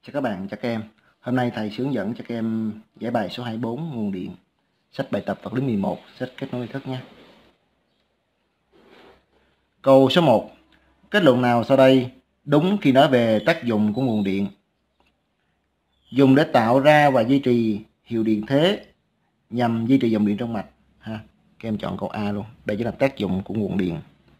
Chào các bạn, chào các em. Hôm nay thầy sẽ hướng dẫn cho các em giải bài số 24 nguồn điện, sách bài tập vật lý 11, sách kết nối tri thức nhé. Câu số 1. Kết luận nào sau đây đúng khi nói về tác dụng của nguồn điện? Dùng để tạo ra và duy trì hiệu điện thế nhằm duy trì dòng điện trong mạch. Các em chọn câu A luôn. Đây chính là tác dụng của nguồn điện.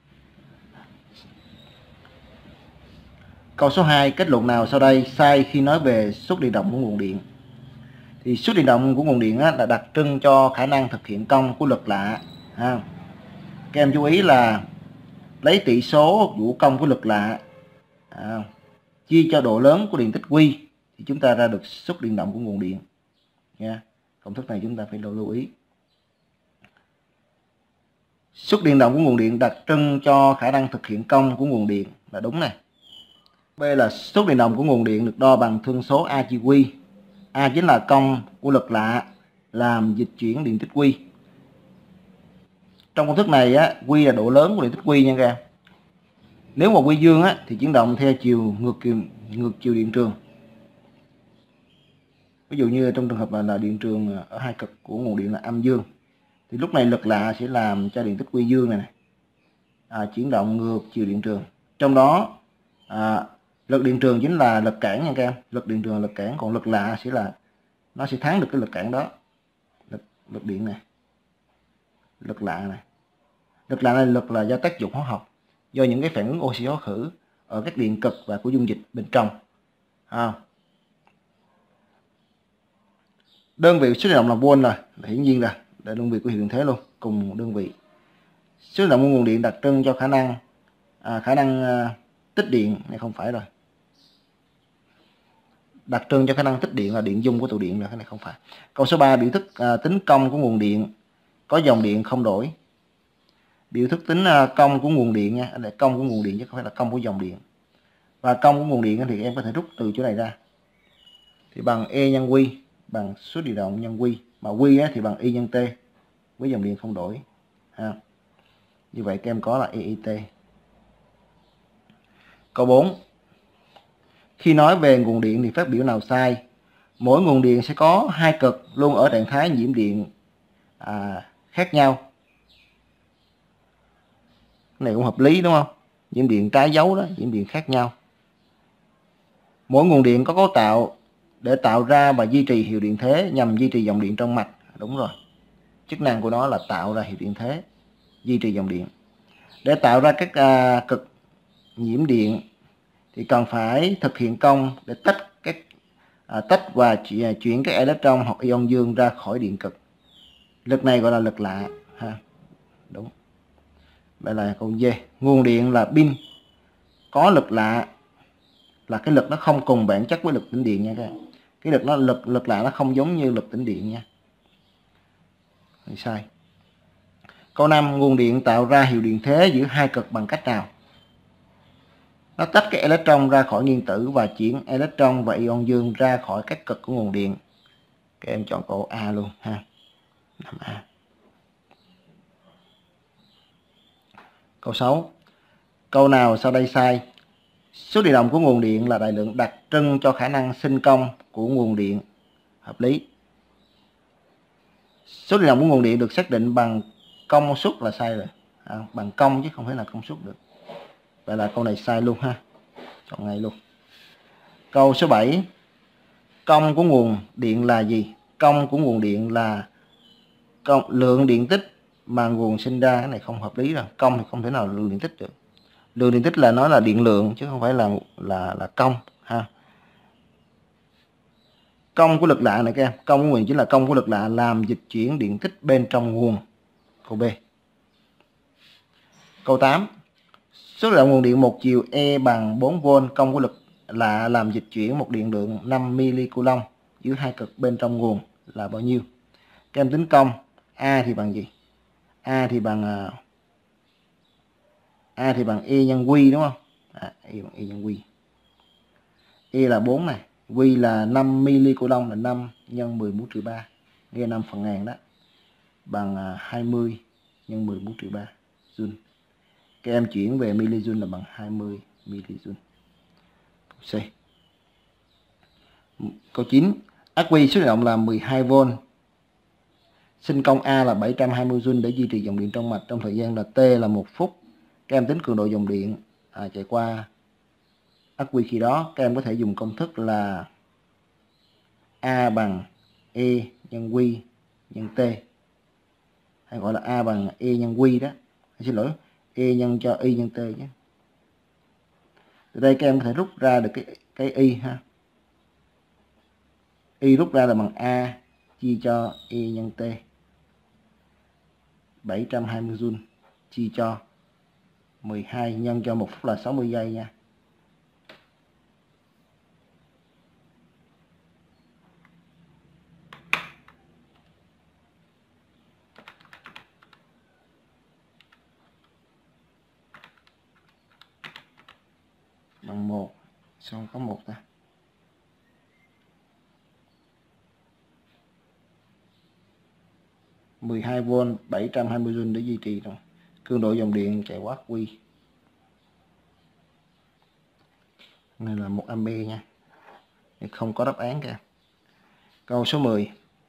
Câu số 2. Kết luận nào sau đây sai khi nói về suất điện động của nguồn điện? Thì suất điện động của nguồn điện là đặc trưng cho khả năng thực hiện công của lực lạ. Các em chú ý là lấy tỷ số vũ công của lực lạ chia cho độ lớn của điện tích Q thì chúng ta ra được suất điện động của nguồn điện nha. Công thức này chúng ta phải lưu ý. Suất điện động của nguồn điện đặc trưng cho khả năng thực hiện công của nguồn điện là đúng này. B là suất điện động của nguồn điện được đo bằng thương số A chia Q. A chính là công của lực lạ làm dịch chuyển điện tích Q. Trong công thức này Q là độ lớn của điện tích Q nha các em. Nếu mà Q dương thì chuyển động theo chiều ngược chiều điện trường. Ví dụ như trong trường hợp là điện trường ở hai cực của nguồn điện là âm dương, thì lúc này lực lạ sẽ làm cho điện tích Q dương này, chuyển động ngược chiều điện trường. Trong đó lực điện trường chính là lực cản nha các em. Lực điện trường là lực cản, còn lực lạ nó sẽ thắng được cái lực cản đó. Lực điện này, lực lạ này. Lực lạ này lực là do tác dụng hóa học, do những cái phản ứng oxy hóa khử ở các điện cực và của dung dịch bên trong. Đơn vị suất điện động là volt rồi, hiển nhiên là đơn vị của hiệu điện thế luôn, cùng đơn vị. Suất điện động của nguồn điện đặc trưng cho khả năng tích điện này không phải rồi. Đặc trưng cho khả năng tích điện là điện dung của tụ điện, là cái này không phải. Câu số 3. Biểu thức tính công của nguồn điện có dòng điện không đổi. Biểu thức tính công của nguồn điện nha, đây công của nguồn điện chứ không phải là công của dòng điện. Và công của nguồn điện thì em có thể rút từ chỗ này ra. Thì bằng E nhân Q bằng suất điện động nhân Q, mà Q thì bằng Y nhân T với dòng điện không đổi. Như vậy các em có là EIT. Câu 4. Khi nói về nguồn điện thì phát biểu nào sai? Mỗi nguồn điện sẽ có hai cực luôn ở trạng thái nhiễm điện khác nhau. Cái này cũng hợp lý đúng không? Nhiễm điện trái dấu đó, nhiễm điện khác nhau. Mỗi nguồn điện có cấu tạo để tạo ra và duy trì hiệu điện thế nhằm duy trì dòng điện trong mạch. Đúng rồi. Chức năng của nó là tạo ra hiệu điện thế, duy trì dòng điện. Để tạo ra các cực nhiễm điện thì cần phải thực hiện công để tách và chuyển các electron hoặc ion dương ra khỏi điện cực. Lực này gọi là lực lạ. Đúng. Đây là câu D. Nguồn điện là pin có lực lạ, là cái lực nó không cùng bản chất với lực tĩnh điện nha các bạn. Cái lực lạ nó không giống như lực tĩnh điện nha. Sai. Câu 5. Nguồn điện tạo ra hiệu điện thế giữa hai cực bằng cách nào? Nó tách cái electron ra khỏi nguyên tử và chuyển electron và ion dương ra khỏi các cực của nguồn điện. Các em chọn câu A luôn ha. 5A. Câu 6. Câu nào sau đây sai? Suất điện động của nguồn điện là đại lượng đặc trưng cho khả năng sinh công của nguồn điện. Hợp lý. Suất điện động của nguồn điện được xác định bằng công suất là sai rồi. Bằng công chứ không phải là công suất được. Vậy là câu này sai luôn ha. Chọn ngay luôn. Câu số 7. Công của nguồn điện là gì? Công của nguồn điện là lượng điện tích mà nguồn sinh ra. Cái này không hợp lý rồi. Công thì không thể nào là lượng điện tích được. Lượng điện tích là nói là điện lượng chứ không phải là công ha. Công của lực lạ này các em, công của nguồn chính là công của lực lạ làm dịch chuyển điện tích bên trong nguồn. Câu B. Câu 8. Suất điện động nguồn điện một chiều E bằng 4V, công của lực lạ làm dịch chuyển một điện lượng 5 mC giữa hai cực bên trong nguồn là bao nhiêu? Các em tính công. A thì bằng gì? A thì bằng E nhân Q đúng không? E bằng E nhân Q. E là 4 này, Q là 5 mC là 5 nhân 10 mũ trừ 3, nghe 5 phần ngàn đó, bằng 20 nhân 10 mũ trừ 3 joule. Các em chuyển về mJ là bằng 20 mJ. C. Câu 9. Ắc quy số điện động là 12V. Sinh công A là 720 Joule để duy trì dòng điện trong mạch trong thời gian là T là 1 phút. Các em tính cường độ dòng điện chạy qua ắc quy khi đó. Các em có thể dùng công thức là A bằng E nhân Q nhân T, hay gọi là A bằng E nhân Q đó. Xin lỗi, E nhân cho Y nhân T nhé. Từ đây các em có thể rút ra được cái Y ha. Y rút ra là bằng A chia cho E nhân T. 720 Joule chia cho 12 nhân cho 1 phút là 60 giây nha. Bằng 1. Sao có 1 ta? -12V 720 Joule để duy trì rồi. Cường độ dòng điện chạy qua ắc quy. Này là 1 ampere nha. Không có đáp án kìa. Câu số 10.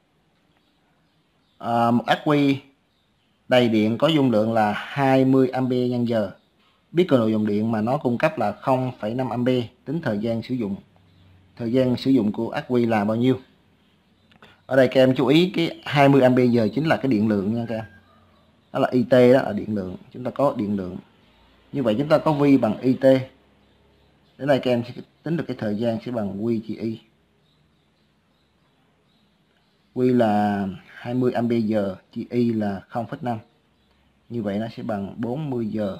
Một ắc quy đầy điện có dung lượng là 20 ampere nhân giờ. Biết cường độ dòng điện mà nó cung cấp là 0,5 ampere. Tính thời gian sử dụng. Thời gian sử dụng của ắc quy là bao nhiêu? Ở đây các em chú ý cái 20 ampere giờ chính là cái điện lượng nha các em. Đó là IT, đó là điện lượng. Chúng ta có điện lượng. Như vậy chúng ta có V bằng IT. Đến đây các em sẽ tính được cái thời gian sẽ bằng Q chia Y. Q là 20 ampere giờ chia Y là 0,5. Như vậy nó sẽ bằng 40 giờ.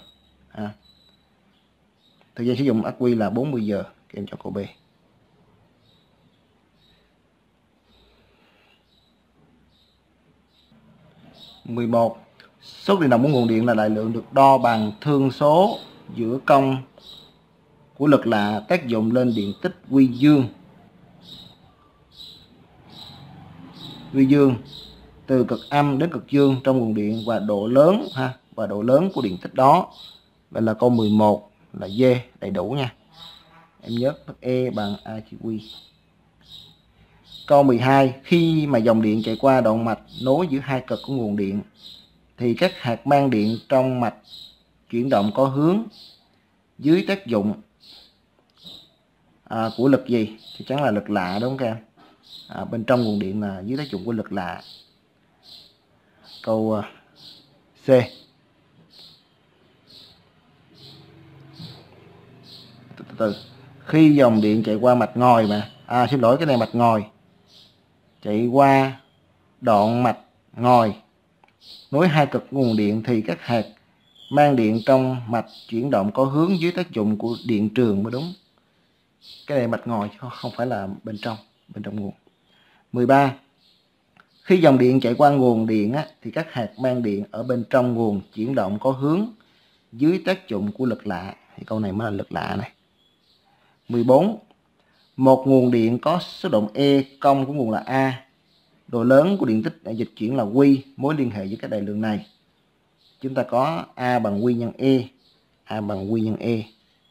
Thời gian sử dụng ắc quy là 40 giờ. Các em chọn câu B. 11. Số điện động của nguồn điện là đại lượng được đo bằng thương số giữa công của lực lạ tác dụng lên điện tích Q dương. Q dương từ cực âm đến cực dương trong nguồn điện và độ lớn và độ lớn của điện tích đó. Vậy là câu 11 là D đầy đủ nha. Em nhớ E bằng A chia Q. Câu 12. Khi mà dòng điện chạy qua đoạn mạch nối giữa hai cực của nguồn điện thì các hạt mang điện trong mạch chuyển động có hướng dưới tác dụng của lực gì? Chắc chắn là lực lạ đúng không các em? Bên trong nguồn điện là dưới tác dụng của lực lạ. Câu C. Từ khi dòng điện chạy qua mạch ngòi xin lỗi, cái này mạch ngòi, chạy qua đoạn mạch ngòi nối hai cực nguồn điện thì các hạt mang điện trong mạch chuyển động có hướng dưới tác dụng của điện trường mới đúng. Cái này mạch ngòi không phải là bên trong nguồn. 13. Khi dòng điện chạy qua nguồn điện thì các hạt mang điện ở bên trong nguồn chuyển động có hướng dưới tác dụng của lực lạ. Thì câu này mới là lực lạ này. 14. Một nguồn điện có số động E, công của nguồn là A. Độ lớn của điện tích đã dịch chuyển là Q. Mối liên hệ giữa các đại lượng này. Chúng ta có A bằng Q nhân E. A bằng Q nhân E.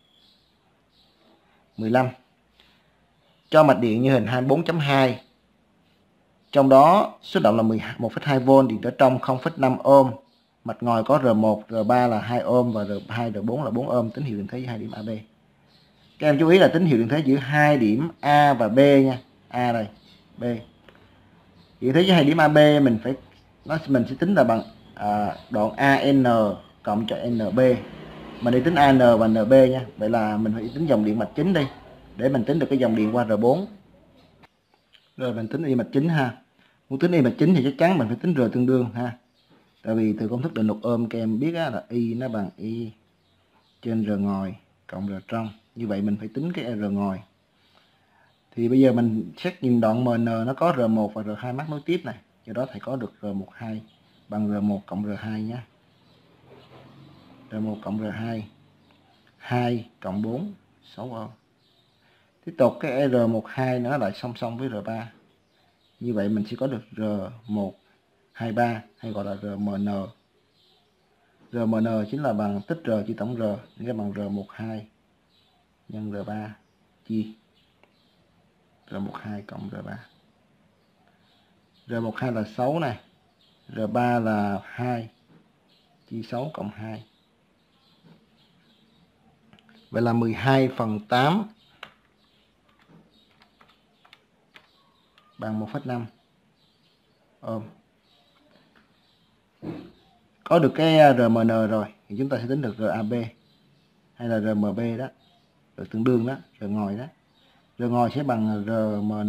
15. Cho mạch điện như hình 24.2. Trong đó số động là 1,2V, điện ở trong 0,5 ohm. Mạch ngòi có R1, R3 là 2 ohm và R2, R4 là 4 ohm. Tín hiệu điện thế với hai điểm AB. Các em chú ý là tín hiệu điện thế giữa hai điểm A và B nha. A đây, B. Điện thế với hai điểm AB mình sẽ tính là bằng đoạn AN cộng cho NB. Mình đi tính AN và NB nha. Vậy là mình phải tính dòng điện mạch chính đi để mình tính được cái dòng điện qua R4. Rồi mình tính Y mạch chính ha. Muốn tính Y mạch chính thì chắc chắn mình phải tính R tương đương ha. Tại vì từ công thức định luật ôm các em biết là Y nó bằng Y trên R ngòi cộng R trong. Như vậy mình phải tính cái R ngòi. Thì bây giờ mình xét nhìn đoạn MN nó có R1 và R2 mắc nối tiếp này. Do đó thầy có được R12 bằng R1 cộng R2 nhé. R1 cộng R2 2 cộng 4 6 ohm. Tiếp tục cái R12 nó lại song song với R3. Như vậy mình sẽ có được R123 hay gọi là RMN. RMN chính là bằng tích R chia tổng R, nghĩa là bằng R12 nhân R3 chia R12 cộng R3. R12 là 6 này, R3 là 2, chia 6 cộng 2. Vậy là 12/8 bằng 1,5 ôm. Có được cái RMN rồi thì chúng ta sẽ tính được RAB hay là RMB đó, được tương đương đó, R ngồi đó. R ngồi sẽ bằng RMN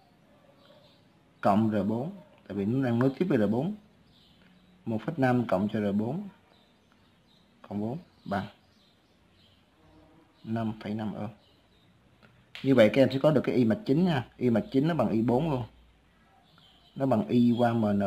cộng R4, tại vì nó đang nối tiếp với R4. 1,5 cộng cho R4 cộng 4 bằng 5,5 ôm. Như vậy các em sẽ có được cái Y mạch chính nha. Y mạch chính nó bằng Y4 luôn. Nó bằng Y qua MN.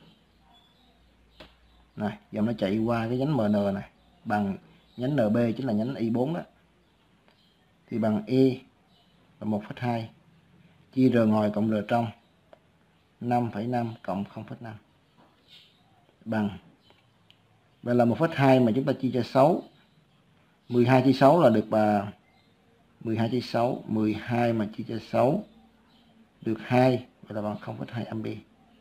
Này, dòng nó chạy qua cái nhánh MN này, bằng nhánh NB chính là nhánh Y4 đó. Thì bằng Y là 1,2 chia R ngồi cộng R trong 5,5 cộng 0,5 bằng, vậy là 1,2 mà chúng ta chia cho 6, 12 chia 6 là được 12 chia 6, 12 mà chia cho 6 được 2, vậy là bằng 0,2 ampe.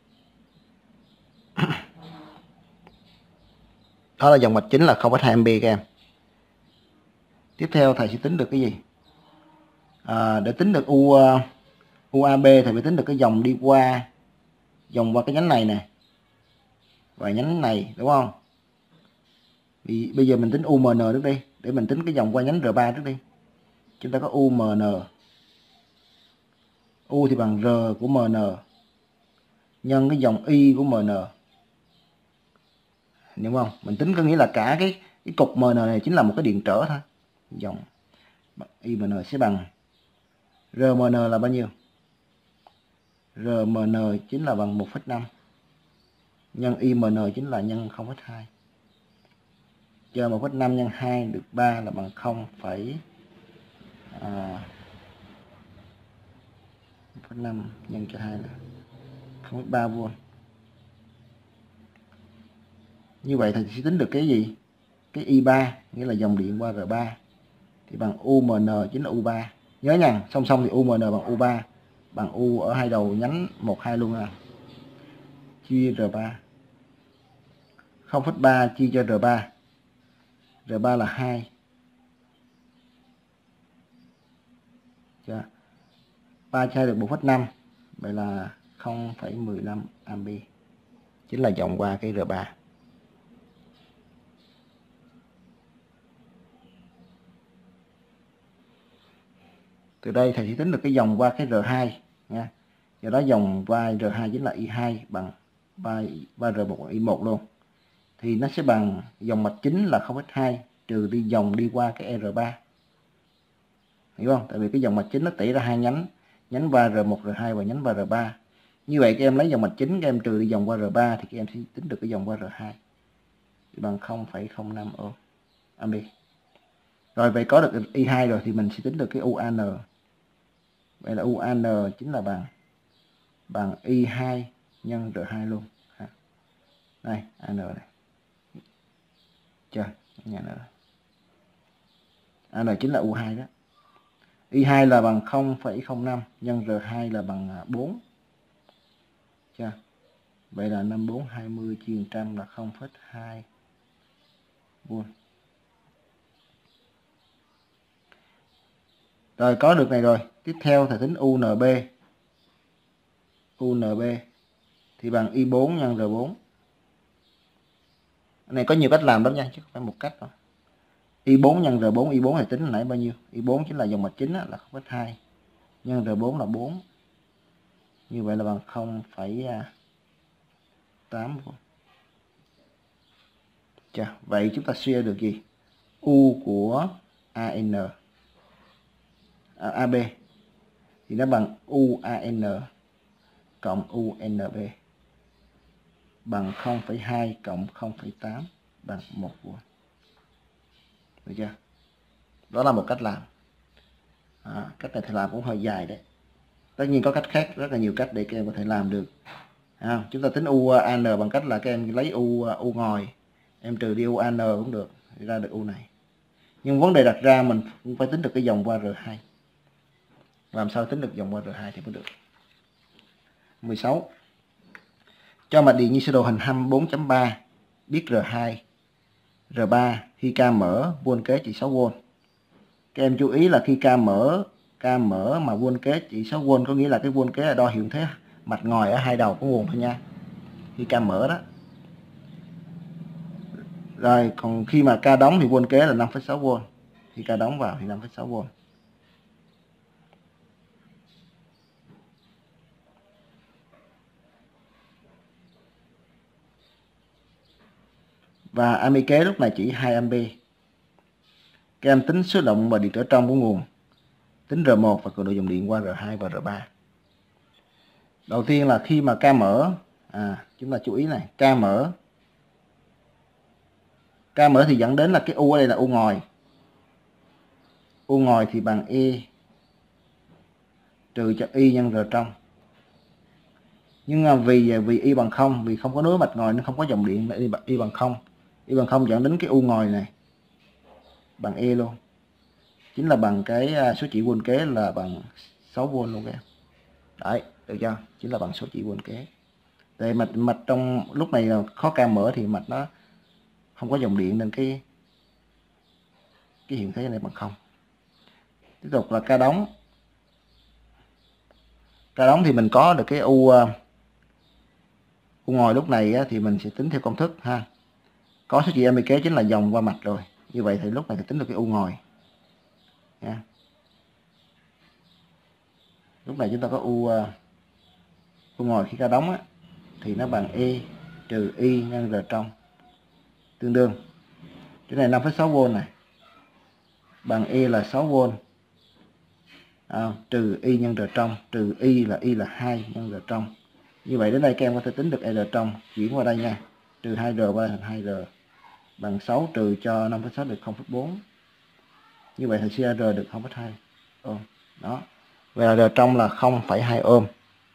Đó là dòng mạch chính là 0,2 ampe các em. Tiếp theo thầy sẽ tính được cái gì? Để tính được UAB thì phải tính được cái dòng đi qua, dòng qua cái nhánh này nè và nhánh này, đúng không? Vì bây giờ mình tính UMN trước đi, để mình tính cái dòng qua nhánh R3 trước đi. Chúng ta có UMN. U thì bằng R của MN nhân cái dòng Y của MN. Đúng không? Mình tính có nghĩa là cả cái cục MN này chính là một cái điện trở thôi. Dòng IMN sẽ bằng RMN là bao nhiêu? RMN chính là bằng 1,5 nhân IMN chính là nhân 0,2. Giờ 1,5 nhân 2 được 3 là bằng 1,5 nhân cho 2 là 0,3V. Như vậy thì sẽ tính được cái gì? Cái I3, nghĩa là dòng điện qua R3 thì bằng UMN chính là U3. Nhớ nha, song song thì UMN bằng U3, bằng U ở hai đầu nhánh 1, 2 luôn à. Chia R3. 0,3 chia cho R3. R3 là 2. Chưa? 3 chia được 1,5. Vậy là 0,15 ampe. Chính là dòng qua cái R3. Từ đây thầy sẽ tính được cái dòng qua cái R2 nha. Do đó dòng qua R2 chính là I2 bằng 3R1 bằng I1 luôn. Thì nó sẽ bằng dòng mạch chính là 0,2 trừ đi dòng đi qua cái R3. Hiểu không? Tại vì cái dòng mạch chính nó tỉ ra hai nhánh, nhánh qua R1, R2 và nhánh qua R3. Như vậy các em lấy dòng mạch chính, các em trừ đi dòng qua R3 thì các em sẽ tính được cái dòng qua R2 thì bằng 0,05 ohm ampe. Rồi vậy có được I2 rồi thì mình sẽ tính được cái UAN. Vậy là UAN chính là bằng I2 nhân R2 luôn. Đây, AN này. Chưa? Nhà nữa. AN chính là U2 đó. I2 là bằng 0,05 nhân R2 là bằng 4. Chưa? Vậy là 5420 chia 100 là 0,2 V. Rồi có được này rồi. Tiếp theo thầy tính UNB. UNB thì bằng I4 nhân R4. Cái này có nhiều cách làm lắm nha, chứ không phải một cách đâu. I4 nhân R4, I4 thì tính hồi nãy bao nhiêu? I4 chính là dòng mạch chính là 0,2 nhân R4 là 4. Như vậy là bằng 0,8 V. Chà, vậy chúng ta suy ra được gì? U của AB thì nó bằng UAN cộng UNB bằng 0,2 cộng 0,8 bằng 1V. Được chưa? Đó là một cách làm. Cách này thầy làm cũng hơi dài đấy. Tất nhiên có cách khác, rất là nhiều cách để các em có thể làm được. Chúng ta tính UAN bằng cách là các em lấy U ngồi, em trừ đi UAN cũng được, thì ra được U này. Nhưng vấn đề đặt ra mình cũng phải tính được cái dòng qua R2. Làm sao tính được dòng qua R2 thì mới được. 16. Cho mạch điện như sơ đồ hình 24.3, biết R2, R3 khi K mở, vuông kế chỉ 6V. Các em chú ý là khi K mở mà vuông kế chỉ 6V có nghĩa là cái vuông kế là đo hiệu thế mạch ngòi ở hai đầu của nguồn thôi nha. Khi K mở đó. Rồi còn khi mà K đóng thì vuông kế là 5,6V. Khi K đóng vào thì 5,6V. Và ami kế lúc này chỉ 2A. Các em tính số động và điện trở trong của nguồn, tính R1 và cường độ dòng điện qua R2 và R3. Đầu tiên là khi mà K mở, chúng ta chú ý này, K mở thì dẫn đến là cái U ở đây là U ngòi. U ngòi thì bằng E trừ cho Y nhân R trong. Nhưng vì Y bằng 0, vì không có nối mạch ngòi nên không có dòng điện, Y bằng 0. Y bằng 0 dẫn đến cái U ngòi này bằng E luôn. Chính là bằng cái số chỉ vuông kế là bằng 6V luôn các em. Đấy, được chưa? Chính là bằng số chỉ vuông kế. Tại mạch trong lúc này khó K mở thì mạch nó không có dòng điện nên cái hiện thế này bằng 0. Tiếp tục là K đóng. K đóng thì mình có được cái U ngòi lúc này thì mình sẽ tính theo công thức ha. Có số trị ami kế chính là dòng qua mạch rồi. Như vậy thì lúc này thì tính được cái U ngòi. Nha. Lúc này chúng ta có U ngòi khi K đóng thì nó bằng E trừ Y nhân R trong. Tương đương. Chỗ này 5,6V này. Bằng E là 6V. Trừ Y nhân R trong. Trừ Y là 2 nhân R trong. Như vậy đến đây các em có thể tính được R trong. Chuyển qua đây nha. Trừ 2R qua thành 2R. Bằng 6 trừ cho 5,6 được 0,4. Như vậy thì suy ra R được 0,2 ôm. Đó. Vậy là R trong là 0,2 ôm.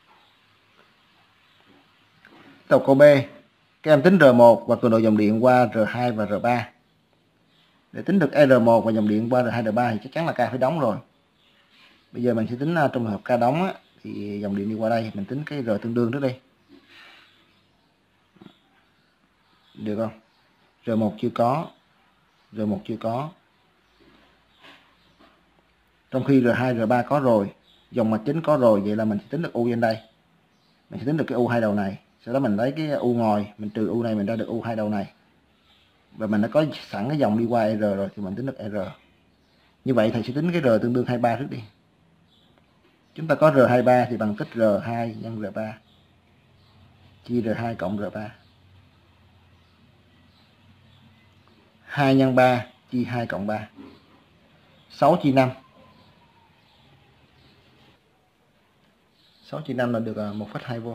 Tập câu B. Các em tính R1 và cường độ dòng điện qua R2 và R3. Để tính được R1 và dòng điện qua R2 R3 thì chắc chắn là K phải đóng rồi. Bây giờ mình sẽ tính trong trường hợp K đóng thì dòng điện đi qua đây, mình tính cái R tương đương trước đi. Được không? R1 chưa có. R1 chưa có. Trong khi R2 R3 có rồi, dòng mạch chính có rồi, vậy là mình sẽ tính được U trên đây. Mình sẽ tính được cái U hai đầu này. Sau đó mình lấy cái U ngòi, mình trừ U này mình ra được U hai đầu này. Và mình đã có sẵn cái dòng đi qua R rồi thì mình tính được R. Như vậy thầy sẽ tính cái R tương đương 23 trước đi. Chúng ta có R23 thì bằng tích R2 nhân R3 chia R2 cộng R3. 2 nhân 3 chia 2 cộng 3. 6 chia 5. 6 chia 5 là được 1,2V.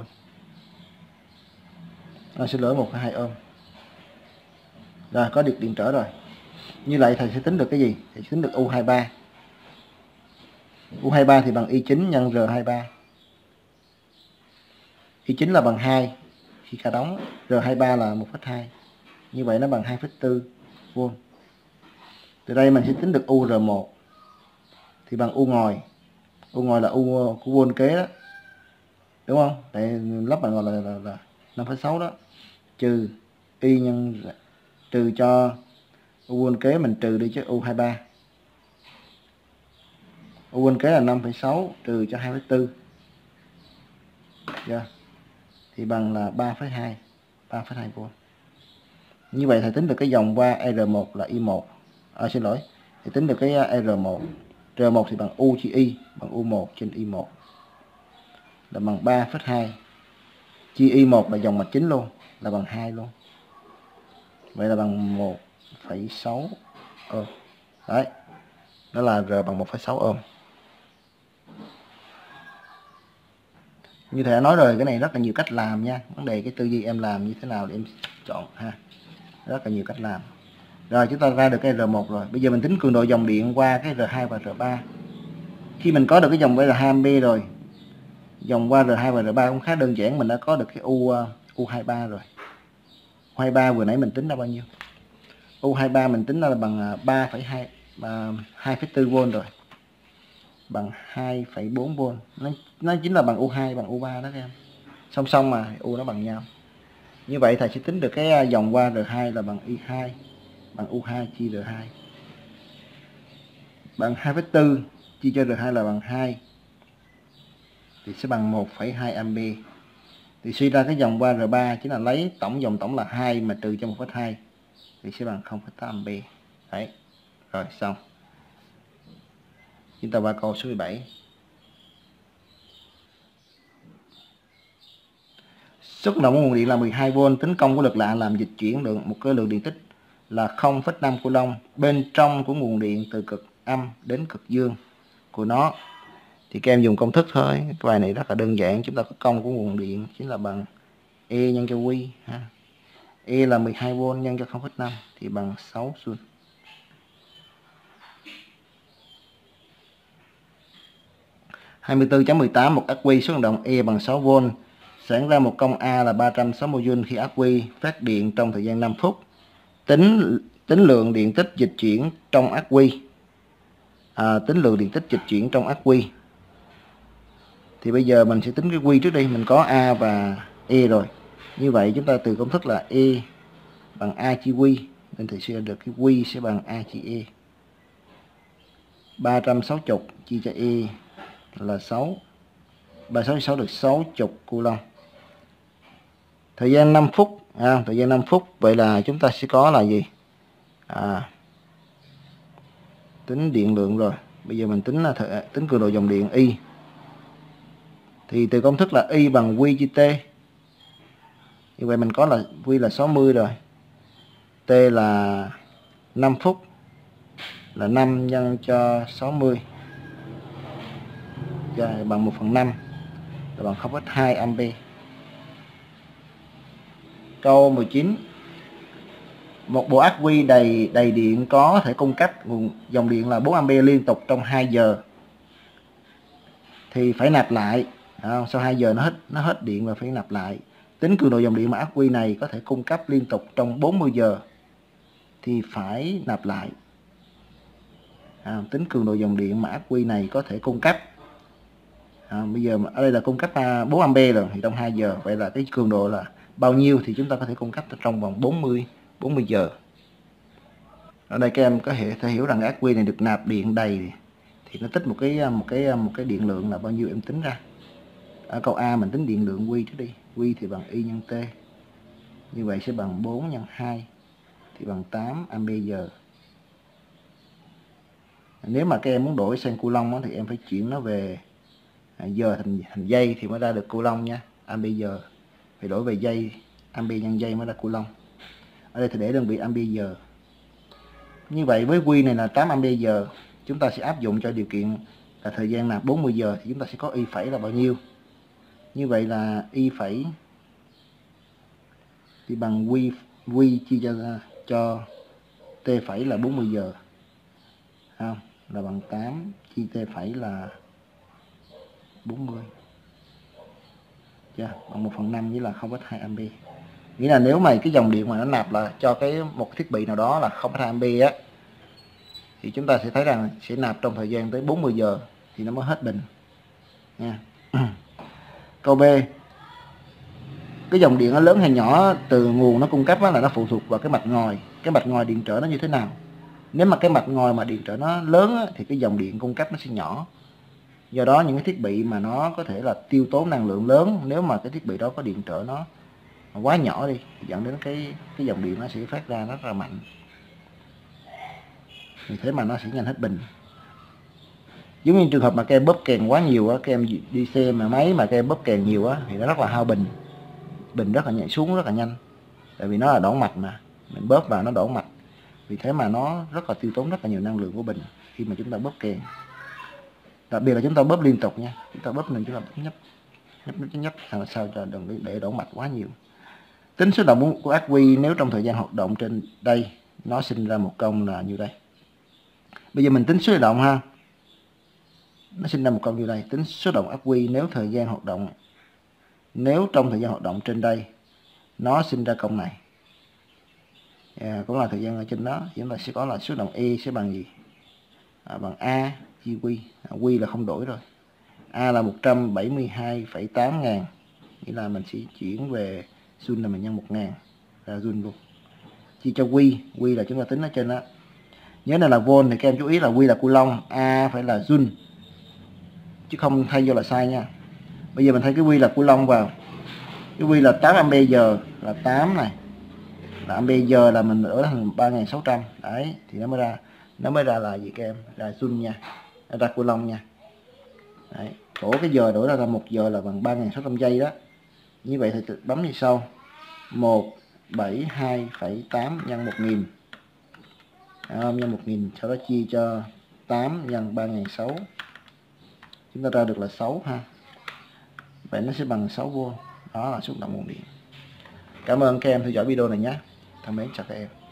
Xin lỗi 1,2 ôm. Rồi có được điện trở rồi. Như vậy thầy sẽ tính được cái gì? Thầy sẽ tính được U23. U23 thì bằng Y9 nhân R23. Y9 là bằng 2 khi K đóng, R23 là 1,2. Như vậy nó bằng 2,4V. Từ đây mình sẽ tính được UR1 thì bằng U ngòi. U ngòi là U của vuông kế đó. Đúng không? Tại lắp bằng ngòi là 5,6 đó. Trừ Y nhân trừ cho U vuông kế mình trừ đi chứ U23. U vuông kế là 5,6 trừ cho 2,4. Yeah. Thì bằng là 3,2V. Như vậy thầy tính được cái dòng qua R1 là Y1. Xin lỗi. Thì tính được cái R1. R1 thì bằng U chia Y, bằng U1 trên Y1 là bằng 3,2. Chia Y1 là dòng mạch chính luôn, là bằng 2 luôn. Vậy là bằng 1,6 ôm. Đấy. Đó là R bằng 1,6 ôm. Như thầy đã nói rồi, cái này rất là nhiều cách làm nha. Vấn đề cái tư duy em làm như thế nào để em chọn ha. Rất là nhiều cách làm. Rồi chúng ta ra được cái R1 rồi. Bây giờ mình tính cường độ dòng điện qua cái R2 và R3. Khi mình có được cái dòng R2A rồi, dòng qua R2 và R3 cũng khá đơn giản, mình đã có được cái U23 rồi. U23 vừa nãy mình tính ra bao nhiêu? U23 mình tính ra là bằng 2,4V rồi. bằng 2,4V. Nó chính là bằng U2 bằng U3 đó các em. Song song mà U nó bằng nhau. Như vậy thầy sẽ tính được cái dòng qua R2 là bằng I2 bằng U2 chia R2. Bằng 2,4 chia cho R2 là bằng 2 thì sẽ bằng 1,2A. Thì suy ra cái dòng qua R3 chính là lấy tổng là 2 mà trừ cho 1,2 thì sẽ bằng 0,8A. Đấy. Rồi xong. Chúng ta qua câu số 17. Sức động của nguồn điện là 12V, tính công của lực lạ làm dịch chuyển một cái lượng điện tích là 0,5 coulomb bên trong của nguồn điện từ cực âm đến cực dương của nó. Thì các em dùng công thức thôi. Cái bài này rất là đơn giản. Chúng ta có công của nguồn điện chính là bằng E nhân cho Q ha. E là 12V nhân cho 0,5 thì bằng 6 Joule. (24.18) Một ắc quy số vận động E bằng 6V sản ra một công A là 360J khi ắc quy phát điện trong thời gian 5 phút. Tính lượng điện tích dịch chuyển trong ắc quy. Tính lượng điện tích dịch chuyển trong ắc quy. Thì bây giờ mình sẽ tính cái quy trước đi, mình có A và E rồi. Như vậy chúng ta từ công thức là E bằng A chia Q nên thầy suy ra được cái Q sẽ bằng A chia E. 360 chia cho E là 6. 366 được 60 coulomb. Thời gian 5 phút, thời gian 5 phút, vậy là chúng ta sẽ có là gì? Tính điện lượng rồi. Bây giờ mình tính cường độ dòng điện I. Thì từ công thức là I bằng Q chia T. Như vậy mình có là Q là 60 rồi. T là 5 phút là 5 nhân cho 60 bằng 1/5 là bằng 0,2A. Câu 19. Một bộ ắc quy đầy điện có thể cung cấp nguồn dòng điện là 4A liên tục trong 2 giờ thì phải nạp lại. Sau 2 giờ nó hết điện và phải nạp lại. Tính cường độ dòng điện mà ắc quy này có thể cung cấp liên tục trong 40 giờ thì phải nạp lại. Tính cường độ dòng điện mà ắc quy này có thể cung cấp. Bây giờ ở đây là cung cấp 4A rồi thì trong 2 giờ, vậy là cái cường độ là bao nhiêu thì chúng ta có thể cung cấp trong vòng 40 giờ. Ở đây các em có thể hiểu rằng ắc quy này được nạp điện đầy thì nó tích một cái điện lượng là bao nhiêu em tính ra. Ở câu A mình tính điện lượng Q trước đi. Q thì bằng I nhân T. Như vậy sẽ bằng 4 nhân 2 thì bằng 8A. Nếu mà các em muốn đổi sang coulomb thì em phải chuyển nó về giờ thành giây thì mới ra được coulomb nha. Ampere phải đổi về giây, ampere nhân giây mới là coulomb. Ở đây thì để đơn vị ampere. Như vậy với Q này là 8A, chúng ta sẽ áp dụng cho điều kiện là thời gian nạp 40 giờ thì chúng ta sẽ có Y phẩy là bao nhiêu. Như vậy là Y phẩy thì bằng Q chia cho T phẩy là 40 giờ. Là bằng 8 chia T phẩy là 40. Bằng 1/5 với là 0,2A. Nghĩa là nếu mà cái dòng điện mà nó nạp là cho một thiết bị nào đó là 0,2A á thì chúng ta sẽ thấy rằng sẽ nạp trong thời gian tới 40 giờ thì nó mới hết bình nha. Câu B. Cái dòng điện nó lớn hay nhỏ từ nguồn nó cung cấp là nó phụ thuộc vào cái mạch ngòi. Cái mạch ngòi điện trở nó như thế nào. Nếu mà cái mạch ngòi mà điện trở nó lớn thì cái dòng điện cung cấp nó sẽ nhỏ. Do đó những cái thiết bị mà nó có thể là tiêu tốn năng lượng lớn, nếu mà cái thiết bị đó có điện trở nó quá nhỏ đi dẫn đến cái dòng điện nó sẽ phát ra rất là mạnh. Vì thế mà nó sẽ nhanh hết bình. Giống như trường hợp mà các em bóp kèn quá nhiều á, các em đi xe mà máy mà các em bóp kèn nhiều á thì nó rất là hao bình. Bình rất là nhảy xuống rất là nhanh. Tại vì nó là đổ mạch mà, mình bóp vào nó đổ mạch. Vì thế mà nó rất là tiêu tốn rất là nhiều năng lượng của bình khi mà chúng ta bóp kèn. Đặc biệt là chúng ta bóp liên tục nha. Chúng ta bóp mình chúng ta nhấp làm sao cho đừng để đổ mạch quá nhiều. Tính số động của ắc quy nếu trong thời gian hoạt động trên đây nó sinh ra một công là như đây. Bây giờ mình tính số động ha. Nó sinh ra một công như đây. Tính số động ắc quy nếu trong thời gian hoạt động trên đây nó sinh ra công này. Cũng là thời gian ở trên đó. Chúng ta sẽ có là số động E sẽ bằng gì? Bằng A chia Q. Q là không đổi rồi. A là 172,8 ngàn, nghĩa là mình sẽ chuyển về Joule là mình nhân 1.000 ra Joule luôn. Chia cho Q là chúng ta tính ở trên đó. Nhớ này là volt thì các em chú ý là Q là coulomb, A phải là Joule chứ không thay vô là sai nha. Bây giờ mình thấy cái Q là coulomb vào, cái Q là 8 ampere giờ là 8 này, là ampere giờ là mình đổi thành 3600. Đấy thì nó mới ra là gì các em, là Joule nha, nó ra coulomb nha. Đấy, đổ cái giờ đổi ra là 1 giờ là bằng 3600 giây đó. Như vậy thì bấm như sau: 172,8 nhân 1000, nhân 1000, sau đó chia cho 8 nhân 3600, chúng ta ra được là 6 ha. Vậy nó sẽ bằng 6V. Đó là xúc động nguồn điện. Cảm ơn các em theo dõi video này nhé. Thân mến chào các em.